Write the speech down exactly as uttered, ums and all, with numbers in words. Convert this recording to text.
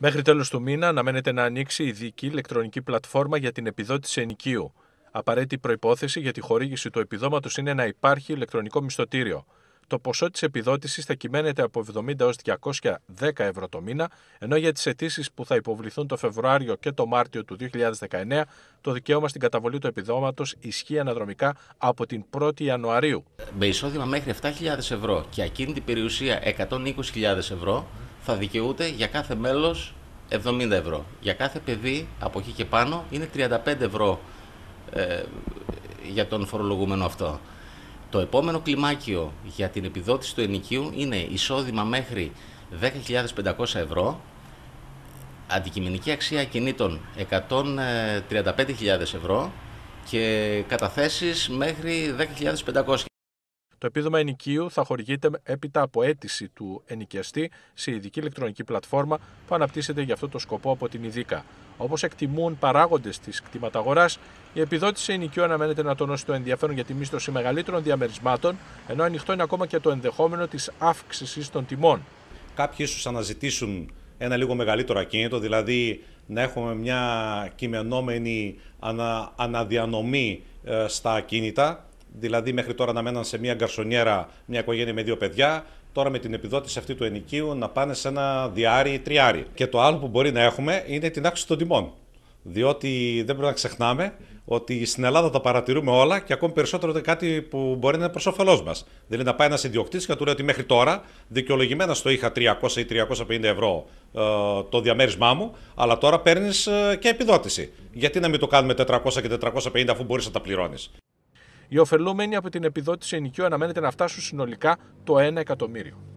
Μέχρι τέλος του μήνα αναμένεται να ανοίξει η ειδική ηλεκτρονική πλατφόρμα για την επιδότηση ενοικίου. Απαραίτητη προϋπόθεση για τη χορήγηση του επιδόματος είναι να υπάρχει ηλεκτρονικό μισθωτήριο. Το ποσό της επιδότησης θα κυμαίνεται από εβδομήντα έως διακόσια δέκα ευρώ το μήνα, ενώ για τις αιτήσεις που θα υποβληθούν το Φεβρουάριο και το Μάρτιο του δύο χιλιάδες δεκαεννέα, το δικαίωμα στην καταβολή του επιδόματος ισχύει αναδρομικά από την πρώτη Ιανουαρίου. Με εισόδημα μέχρι επτά χιλιάδες ευρώ και ακίνητη περιουσία εκατόν είκοσι χιλιάδες ευρώ θα δικαιούται για κάθε μέλος εβδομήντα ευρώ. Για κάθε παιδί από εκεί και πάνω είναι τριάντα πέντε ευρώ ε, για τον φορολογούμενο αυτό. Το επόμενο κλιμάκιο για την επιδότηση του ενοικίου είναι εισόδημα μέχρι δέκα χιλιάδες πεντακόσια ευρώ, αντικειμενική αξία ακινήτων εκατόν τριάντα πέντε χιλιάδες ευρώ και καταθέσεις μέχρι δέκα χιλιάδες πεντακόσια. Το επίδομα ενοικίου θα χορηγείται έπειτα από αίτηση του ενοικιαστή σε ειδική ηλεκτρονική πλατφόρμα που αναπτύσσεται για αυτό το σκοπό από την ΙΔΙΚΑ. Όπως εκτιμούν παράγοντες της κτηματαγοράς, η επιδότηση ενοικίου αναμένεται να τονώσει το ενδιαφέρον για τη μίσθωση μεγαλύτερων διαμερισμάτων, ενώ ανοιχτό είναι ακόμα και το ενδεχόμενο της αύξησης των τιμών. Κάποιοι ίσως αναζητήσουν ένα λίγο μεγαλύτερο ακίνητο, δηλαδή να έχουμε μια κειμενόμενη ανα, αναδιανομή ε, στα ακίνητα. Δηλαδή, μέχρι τώρα να μέναν σε μια γκαρσονιέρα μια οικογένεια με δύο παιδιά, τώρα με την επιδότηση αυτή του ενοικίου να πάνε σε ένα διάρι ή τριάρι. Και το άλλο που μπορεί να έχουμε είναι την αύξηση των τιμών. Διότι δεν πρέπει να ξεχνάμε ότι στην Ελλάδα τα παρατηρούμε όλα και ακόμη περισσότερο είναι κάτι που μπορεί να είναι προς όφελός μας. Δηλαδή, να πάει ένας ιδιοκτήτης και να του λέει ότι μέχρι τώρα δικαιολογημένα στο είχα τριακόσια ή τριακόσια πενήντα ευρώ ε, το διαμέρισμά μου, αλλά τώρα παίρνεις ε, και επιδότηση. Γιατί να μην το κάνουμε τετρακόσια και τετρακόσια πενήντα αφού μπορείς να τα πληρώνεις? Οι ωφελούμενοι από την επιδότηση ενοικίου αναμένεται να φτάσουν συνολικά το ένα εκατομμύριο.